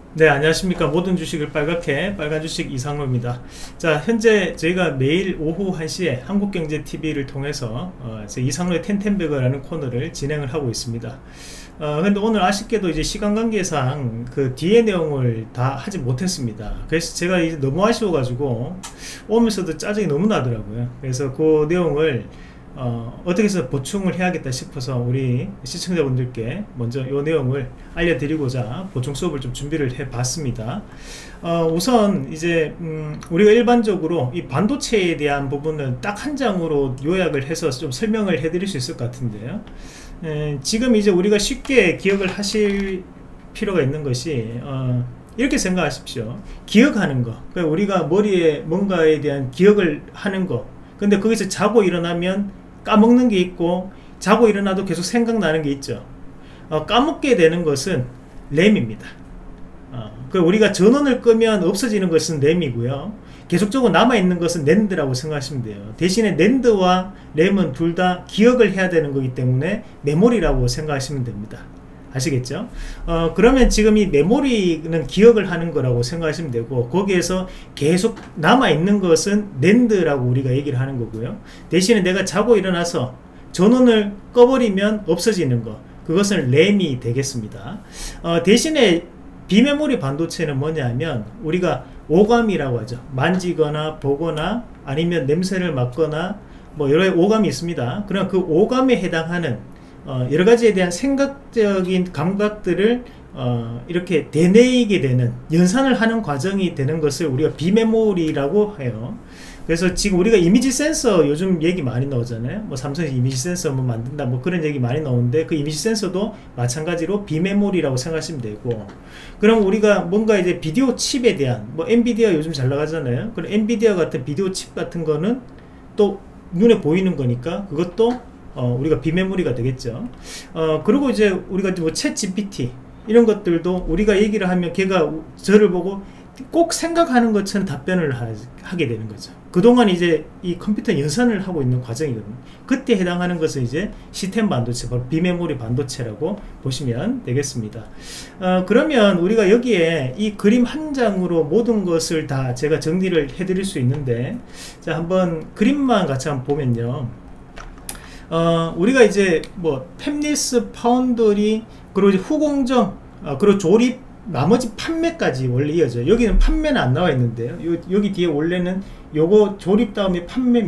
네, 안녕하십니까. 모든 주식을 빨갛게 빨간 주식 이상로입니다. 자, 현재 저희가 매일 오후 1시에 한국경제TV를 통해서 이상로의 텐텐베거라는 코너를 진행을 하고 있습니다. 근데 오늘 아쉽게도 이제 시간 관계상 그 뒤에 내용을 다 하지 못했습니다. 그래서 제가 이제 너무 아쉬워가지고 오면서도 짜증이 너무 나더라고요. 그래서 그 내용을 어떻게 해서 보충을 해야겠다 싶어서 우리 시청자분들께 먼저 이 내용을 알려드리고자 보충 수업을 좀 준비를 해 봤습니다. 우선 이제 우리가 일반적으로 이 반도체에 대한 부분은 딱 한 장으로 요약을 해서 좀 설명을 해 드릴 수 있을 것 같은데요. 지금 이제 우리가 쉽게 기억을 하실 필요가 있는 것이 이렇게 생각하십시오. 기억하는 거, 그러니까 우리가 머리에 뭔가에 대한 기억을 하는 거, 근데 거기서 자고 일어나면 까먹는 게 있고, 자고 일어나도 계속 생각나는 게 있죠. 까먹게 되는 것은 램입니다. 우리가 전원을 끄면 없어지는 것은 램이고요, 계속적으로 남아있는 것은 낸드라고 생각하시면 돼요. 대신에 낸드와 램은 둘 다 기억을 해야 되는 거기 때문에 메모리라고 생각하시면 됩니다. 아시겠죠? 그러면 지금 이 메모리는 기억을 하는 거라고 생각하시면 되고, 거기에서 계속 남아있는 것은 낸드라고 우리가 얘기를 하는 거고요. 대신에 내가 자고 일어나서 전원을 꺼버리면 없어지는 거, 그것은 램이 되겠습니다. 대신에 비메모리 반도체는 뭐냐면 우리가 오감이라고 하죠. 만지거나 보거나 아니면 냄새를 맡거나 뭐 여러 오감이 있습니다. 그럼 그 오감에 해당하는 여러가지에 대한 생각적인 감각들을 이렇게 되뇌이게 되는, 연산을 하는 과정이 되는 것을 우리가 비메모리라고 해요. 그래서 지금 우리가 이미지 센서 요즘 얘기 많이 나오잖아요. 뭐 삼성이 이미지 센서 뭐 만든다 뭐 그런 얘기 많이 나오는데, 그 이미지 센서도 마찬가지로 비메모리라고 생각하시면 되고, 그럼 우리가 뭔가 이제 비디오 칩에 대한, 뭐 엔비디아 요즘 잘 나가잖아요. 그럼 엔비디아 같은 비디오 칩 같은 거는 또 눈에 보이는 거니까 그것도 우리가 비메모리가 되겠죠. 그리고 이제 우리가 뭐 챗 GPT 이런 것들도 우리가 얘기를 하면 걔가 저를 보고 꼭 생각하는 것처럼 답변을 하게 되는 거죠. 그동안 이제 이 컴퓨터 연산을 하고 있는 과정이거든요. 그때 해당하는 것은 이제 시스템 반도체, 바로 비메모리 반도체라고 보시면 되겠습니다. 그러면 우리가 여기에 이 그림 한 장으로 모든 것을 다 제가 정리를 해 드릴 수 있는데, 자, 한번 그림만 같이 한번 보면요. 우리가 이제 뭐 팹리스, 파운드리, 그리고 이제 후공정, 그리고 조립, 나머지 판매까지 원래 이어져요. 여기는 판매는 안 나와 있는데요. 여기 뒤에 원래는 요거 조립 다음에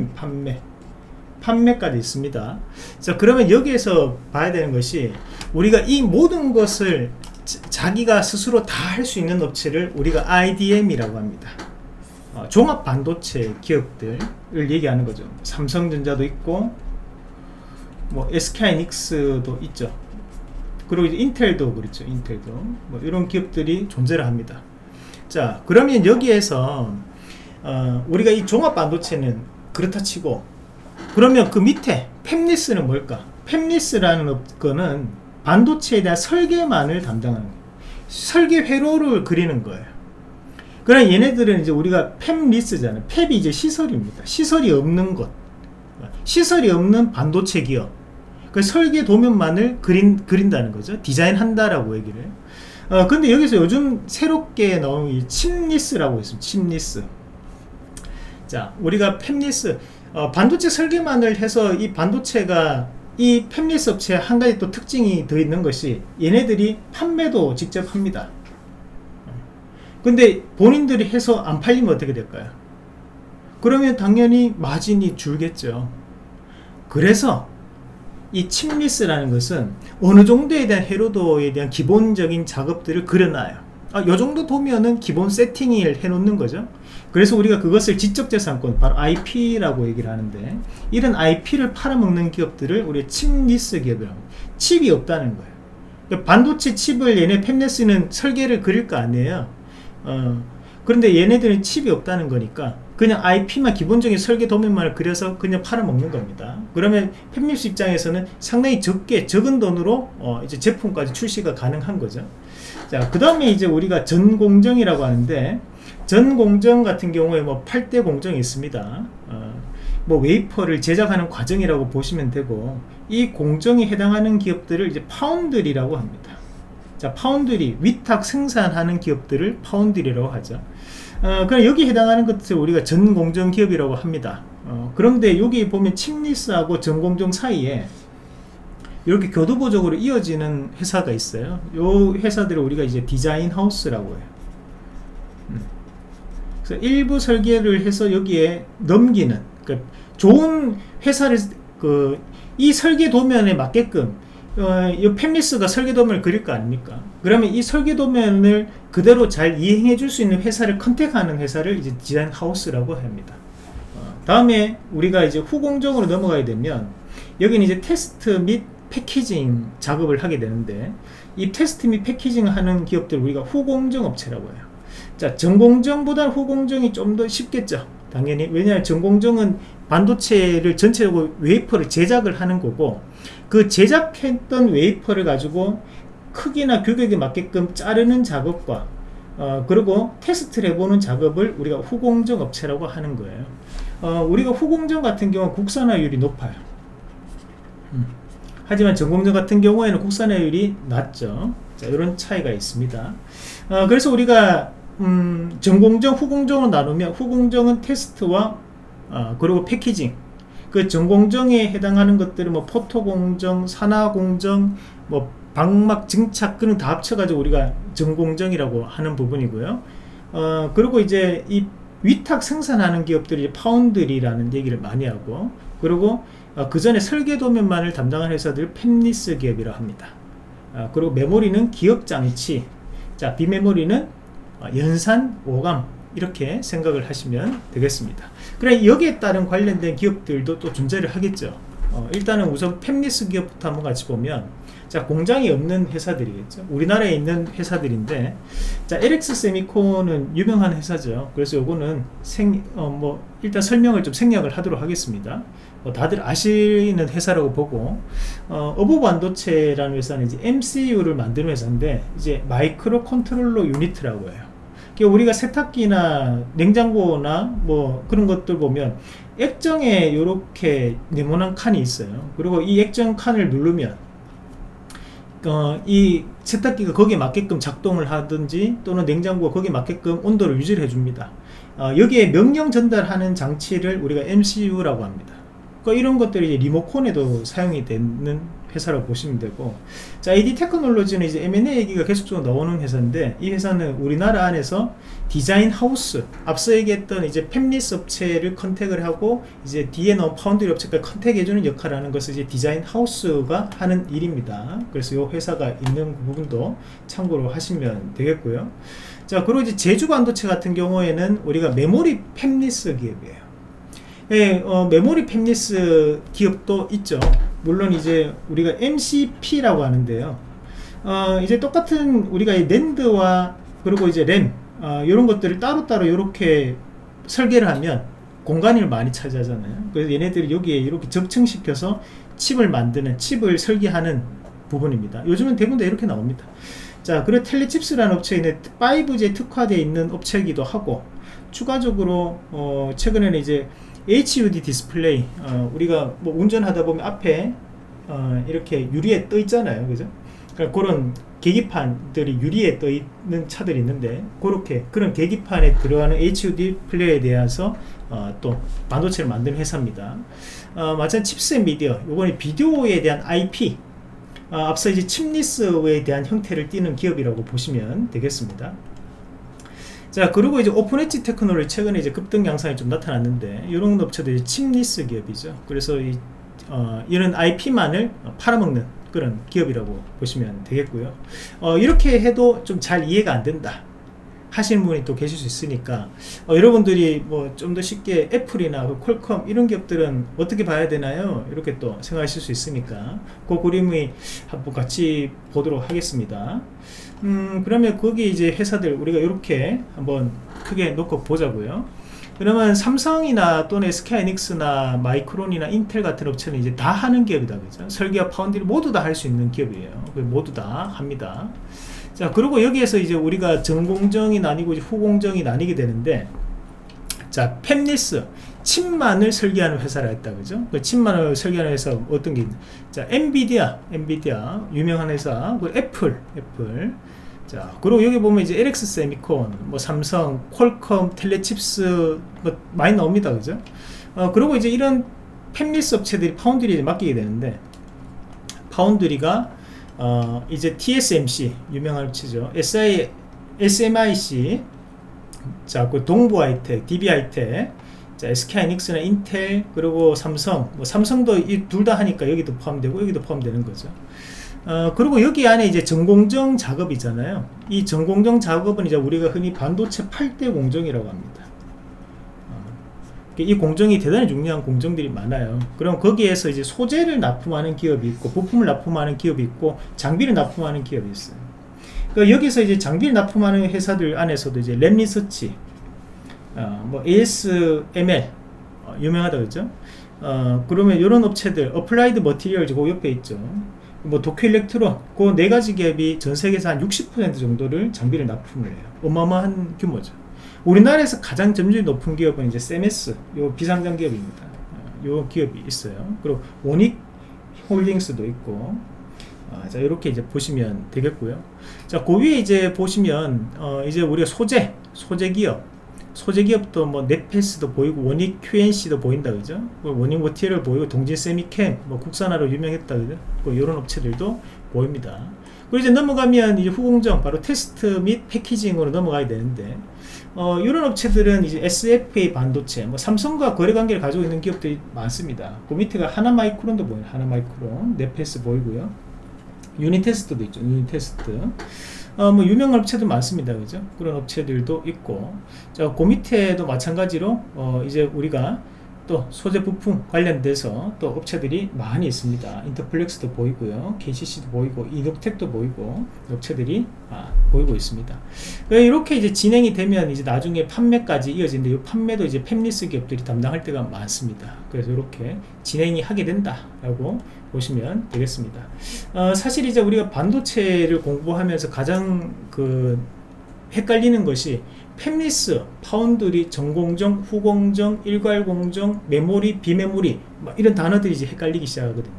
판매까지 있습니다. 자, 그러면 여기에서 봐야 되는 것이, 우리가 이 모든 것을 자기가 스스로 다 할 수 있는 업체를 우리가 IDM이라고 합니다. 종합 반도체 기업들을 얘기하는 거죠. 삼성전자도 있고, 뭐 SK하이닉스도 있죠. 그리고 이제 인텔도 그렇죠. 인텔도 뭐 이런 기업들이 존재를 합니다. 자, 그러면 여기에서 우리가 이 종합 반도체는 그렇다 치고, 그러면 그 밑에 팹리스는 뭘까? 팹리스라는 거는 반도체에 대한 설계만을 담당하는 거예요. 설계 회로를 그리는 거예요. 그럼 얘네들은 이제 우리가 팹리스잖아요. 팹이 이제 시설입니다. 시설이 없는 것, 시설이 없는 반도체 기업, 그 설계 도면만을 그린다는 거죠. 디자인한다라고 얘기를 해요. 근데 여기서 요즘 새롭게 나온 이 칩리스라고 있습니다. 칩리스. 자, 우리가 팹리스, 반도체 설계만을 해서 이 반도체가, 이 팹리스 업체의 한 가지 또 특징이 더 있는 것이, 얘네들이 판매도 직접 합니다. 근데 본인들이 해서 안 팔리면 어떻게 될까요? 그러면 당연히 마진이 줄겠죠. 그래서 이 칩리스라는 것은 어느 정도에 대한 해로도에 대한 기본적인 작업들을 그려놔요. 요 정도 도면은 기본 세팅을 해놓는 거죠. 그래서 우리가 그것을 지적재산권, 바로 IP라고 얘기를 하는데, 이런 IP를 팔아먹는 기업들을 우리가 칩리스 기업이라고 합니다. 칩이 없다는 거예요. 그러니까 반도체 칩을 얘네 팹리스는 설계를 그릴 거 아니에요. 그런데 얘네들은 칩이 없다는 거니까 그냥 IP만, 기본적인 설계 도면만을 그려서 그냥 팔아먹는 겁니다. 그러면 팹리스 입장에서는 상당히 적은 돈으로 이제 제품까지 출시가 가능한 거죠. 자, 그 다음에 이제 우리가 전공정이라고 하는데, 전공정 같은 경우에 뭐 8대 공정이 있습니다. 뭐 웨이퍼를 제작하는 과정이라고 보시면 되고, 이 공정에 해당하는 기업들을 이제 파운드리라고 합니다. 자, 파운드리, 위탁 생산하는 기업들을 파운드리라고 하죠. 그럼 여기 해당하는 것을 우리가 전공정 기업이라고 합니다. 그런데 여기 보면 칩리스하고 전공정 사이에 이렇게 교두보적으로 이어지는 회사가 있어요. 이 회사들을 우리가 이제 디자인 하우스라고 해요. 그래서 일부 설계를 해서 여기에 넘기는, 그러니까 좋은 회사를 이 설계 도면에 맞게끔 이 팹리스가 설계 도면을 그릴 거 아닙니까? 그러면 이 설계 도면을 그대로 잘 이행해 줄 수 있는 회사를 컨택하는 회사를 이제 디자인 하우스라고 합니다. 다음에 우리가 이제 후공정으로 넘어가야 되면 여기는 이제 테스트 및 패키징 작업을 하게 되는데, 이 테스트 및 패키징 하는 기업들 우리가 후공정 업체라고 해요. 자, 전공정보다 후공정이 좀 더 쉽겠죠, 당연히. 왜냐하면 전공정은 반도체를 전체적으로 웨이퍼를 제작을 하는 거고, 그 제작했던 웨이퍼를 가지고 크기나 규격에 맞게끔 자르는 작업과 그리고 테스트를 해보는 작업을 우리가 후공정 업체라고 하는 거예요. 우리가 후공정 같은 경우는 국산화율이 높아요. 하지만 전공정 같은 경우에는 국산화율이 낮죠. 자, 이런 차이가 있습니다. 그래서 우리가 전공정, 후공정으로 나누면, 후공정은 테스트와 그리고 패키징, 그 전공정에 해당하는 것들은 뭐 포토공정, 산화공정, 뭐 방막 증착, 그런 다 합쳐가지고 우리가 전공정이라고 하는 부분이고요. 그리고 이제 이 위탁 생산하는 기업들이 파운드리라는 얘기를 많이 하고, 그리고 그 전에 설계 도면만을 담당하는 회사들 팹리스 기업이라고 합니다. 그리고 메모리는 기억장치, 자, 비메모리는 연산, 오감, 이렇게 생각을 하시면 되겠습니다. 그래, 여기에 따른 관련된 기업들도 또 존재를 하겠죠. 일단은 우선 팹리스 기업부터 한번 같이 보면, 자, 공장이 없는 회사들이겠죠. 우리나라에 있는 회사들인데, 자, LX 세미콘은 유명한 회사죠. 그래서 요거는 일단 설명을 좀 생략을 하도록 하겠습니다. 다들 아시는 회사라고 보고, 어부 반도체라는 회사는 이제 MCU를 만드는 회사인데, 이제 마이크로 컨트롤러 유니트라고 해요. 우리가 세탁기나 냉장고나 뭐 그런 것들 보면 액정에 이렇게 네모난 칸이 있어요. 그리고 이 액정 칸을 누르면 이 세탁기가 거기에 맞게끔 작동을 하든지, 또는 냉장고가 거기에 맞게끔 온도를 유지를 해줍니다. 여기에 명령 전달하는 장치를 우리가 MCU라고 합니다. 그러니까 이런 것들이 리모컨에도 사용이 되는 회사라고 보시면 되고, 자, AD 테크놀로지는 이제 M&A 얘기가 계속적으로 나오는 회사인데, 이 회사는 우리나라 안에서 디자인 하우스, 앞서 얘기했던 이제 팹리스 업체를 컨택을 하고 이제 뒤에 나온 파운드리 업체까지 컨택해주는 역할을 하는 것을 이제 디자인 하우스가 하는 일입니다. 그래서 이 회사가 있는 부분도 참고로 하시면 되겠고요. 자, 그리고 이제 제주 반도체 같은 경우에는 우리가 메모리 팹리스 기업이에요. 네, 메모리 팹리스 기업도 있죠. 물론 이제 우리가 MCP라고 하는데요. 이제 똑같은 우리가 이 낸드와 그리고 이제 램, 이런 것들을 따로따로 이렇게 설계를 하면 공간을 많이 차지하잖아요. 그래서 얘네들이 여기에 이렇게 접층시켜서 칩을 만드는, 칩을 설계하는 부분입니다. 요즘은 대부분 다 이렇게 나옵니다. 자, 그리고 텔레칩스라는 업체에 5G 특화되어 있는 업체이기도 하고, 추가적으로 최근에는 이제 HUD 디스플레이, 우리가 뭐 운전하다 보면 앞에 이렇게 유리에 떠 있잖아요, 그죠? 그러니까 그런 계기판들이 유리에 떠 있는 차들이 있는데, 그런 계기판에 들어가는 HUD 플레이에 대해서 또 반도체를 만드는 회사입니다. 마찬가지 칩셋 미디어, 요거는 비디오에 대한 IP, 앞서 이제 칩리스에 대한 형태를 띠는 기업이라고 보시면 되겠습니다. 자, 그리고 이제 오픈 엣지 테크놀로지 최근에 이제 급등 양상이 좀 나타났는데, 이런 업체들이 칩리스 기업이죠. 그래서 이런 IP만을 팔아먹는 그런 기업이라고 보시면 되겠고요. 이렇게 해도 좀 잘 이해가 안 된다 하시는 분이 또 계실 수 있으니까, 여러분들이 뭐 좀 더 쉽게 애플이나 퀄컴 이런 기업들은 어떻게 봐야 되나요? 이렇게 또 생각하실 수 있으니까 그 그림을 한번 같이 보도록 하겠습니다. 그러면 거기 이제 회사들 우리가 이렇게 한번 크게 놓고 보자고요. 그러면 삼성이나 또는 SK하이닉스나 마이크론이나 인텔 같은 업체는 이제 다 하는 기업이다, 그죠? 설계와 파운드리 모두 다 할 수 있는 기업이에요. 모두 다 합니다. 자, 그리고 여기에서 이제 우리가 전공정이 나뉘고 이제 후공정이 나뉘게 되는데, 자, 팹리스, 칩만을 설계하는 회사라 했다, 그죠? 그 칩만을 설계하는 회사 어떤 게 있나? 자, 엔비디아 유명한 회사, 그리고 애플. 자, 그리고 여기 보면 이제 LX 세미콘, 뭐 삼성, 퀄컴, 텔레칩스 뭐 많이 나옵니다, 그죠? 그리고 이제 이런 팹리스 업체들이 파운드리에 맡기게 되는데, 파운드리가 이제 TSMC 유명한 업체죠. SMIC, 자, 그 동부하이텍, DB하이텍, 자, SK하이닉스나 인텔, 그리고 삼성, 뭐 삼성도 이 둘 다 하니까 여기도 포함되고 여기도 포함되는 거죠. 그리고 여기 안에 이제 전공정 작업이잖아요. 이 전공정 작업은 이제 우리가 흔히 반도체 8대 공정이라고 합니다. 이 공정이 대단히 중요한 공정들이 많아요. 그럼 거기에서 이제 소재를 납품하는 기업이 있고, 부품을 납품하는 기업이 있고, 장비를 납품하는 기업이 있어요. 그러니까 여기서 이제 장비를 납품하는 회사들 안에서도 이제 랩리서치, 뭐 ASML 유명하다, 그죠? 그러면 이런 업체들, 어플라이드 머티리얼즈 그 옆에 있죠. 뭐 도쿄 일렉트론, 그 네 가지 기업이 전 세계에서 한 60% 정도를 장비를 납품을 해요. 어마어마한 규모죠. 우리나라에서 가장 점유율이 높은 기업은 이제 세메스, 요 비상장 기업입니다. 요 기업이 있어요. 그리고 원익 홀딩스도 있고, 자, 이렇게 이제 보시면 되겠고요. 자, 그 위에 이제 보시면, 이제 우리가 소재 기업도 뭐 넷패스도 보이고, 원익 QNC도 보인다, 그죠? 원익 모티를 보이고, 동진 세미캠, 뭐 국산화로 유명했다, 그죠? 이런 업체들도 보입니다. 그리고 이제 넘어가면 이제 후공정, 바로 테스트 및 패키징으로 넘어가야 되는데, 이런 업체들은 이제 SFA 반도체, 뭐 삼성과 거래 관계를 가지고 있는 기업들이 많습니다. 그 밑에가 하나마이크론도 보여요. 하나마이크론, 넷패스 보이고요. 유니테스트도 있죠. 유니테스트. 뭐 유명한 업체도 많습니다, 그죠? 그런 업체들도 있고, 자, 그 밑에도 마찬가지로 이제 우리가 또 소재 부품 관련돼서 또 업체들이 많이 있습니다. 인터플렉스도 보이고요, KCC도 보이고, 이노텍도 보이고, 업체들이 보이고 있습니다. 이렇게 이제 진행이 되면 이제 나중에 판매까지 이어지는데, 이 판매도 이제 팹리스 기업들이 담당할 때가 많습니다. 그래서 이렇게 진행이 하게 된다라고 보시면 되겠습니다. 사실 이제 우리가 반도체를 공부하면서 가장 헷갈리는 것이 팹리스, 파운드리, 전공정, 후공정, 일괄공정, 메모리, 비메모리, 막 이런 단어들이 이제 헷갈리기 시작하거든요.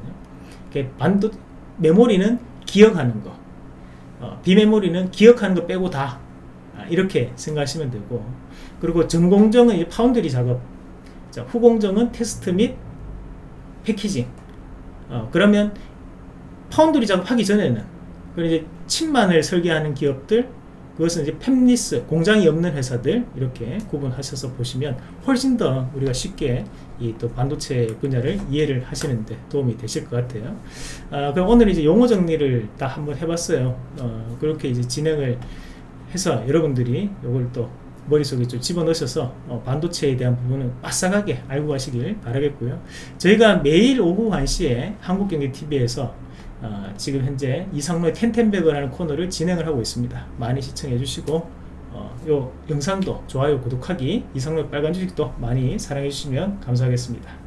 메모리는 기억하는 거, 비메모리는 기억하는 거 빼고 다, 이렇게 생각하시면 되고, 그리고 전공정은 이제 파운드리 작업, 자, 후공정은 테스트 및 패키징. 그러면 파운드리 작업하기 전에는, 그리고 이제 칩만을 설계하는 기업들, 그것은 이제 팹리스, 공장이 없는 회사들, 이렇게 구분하셔서 보시면 훨씬 더 우리가 쉽게 이 또 반도체 분야를 이해를 하시는데 도움이 되실 것 같아요. 그럼 오늘 이제 용어 정리를 다 한번 해봤어요. 그렇게 이제 진행을 해서 여러분들이 이걸 또 머릿속에 좀 집어넣으셔서 반도체에 대한 부분은 빠삭하게 알고 가시길 바라겠고요. 저희가 매일 오후 1시에 한국경제TV에서 지금 현재 이상로의 텐텐베거라는 코너를 진행을 하고 있습니다. 많이 시청해 주시고, 요 영상도 좋아요, 구독하기, 이상로의 빨간 주식도 많이 사랑해 주시면 감사하겠습니다.